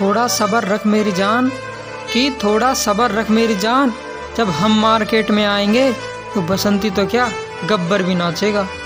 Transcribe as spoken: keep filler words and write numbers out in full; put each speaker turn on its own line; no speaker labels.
थोड़ा सब्र रख मेरी जान, कि थोड़ा सब्र रख मेरी जान। जब हम मार्केट में आएंगे तो बसंती तो क्या गब्बर भी नाचेगा।